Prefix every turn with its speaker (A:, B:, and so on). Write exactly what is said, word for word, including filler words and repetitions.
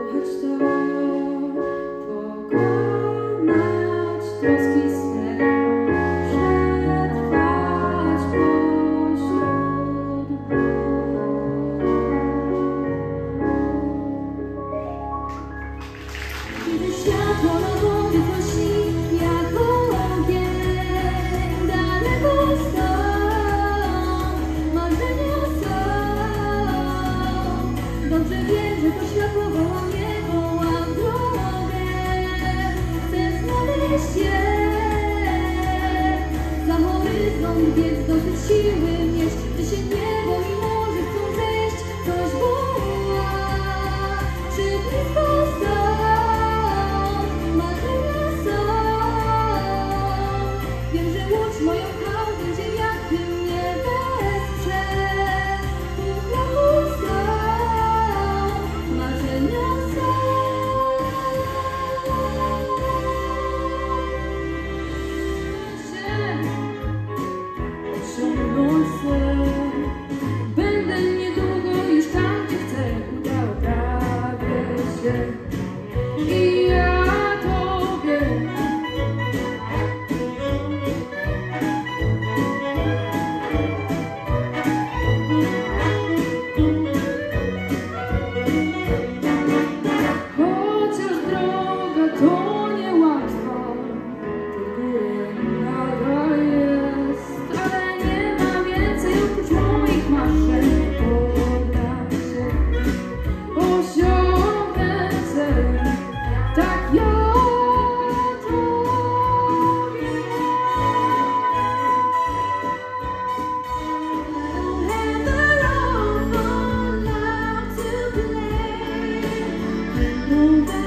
A: Choć to pokonać troski swe, przetrwać pośród burz. Kiedy światło na głowie prosi jak ogień, daleko stąd marzenia są. Dobrze wiem, że to światło woła mnie, woła w drogę. Chcę znaleźć je za horyzont, więc dosyć siły mieć, gdy się niebo i morze chcą zejść. Coś woła, czy blisko stąd marzenia są. Wiem, że łódź moją pchał będzie, jak ty mnie wesprze. U progu stąd marzenia są. Ciągnące będę niedługo już tam, gdzie chcę. Udało prawie się i ja to wiem. Chociaż droga to niełatwa, to góry nadal jest, ale nie ma więcej oprócz moich marzeń. Poddam się, osiągnę cel, tak ja to wiem. Have a long, long life to play.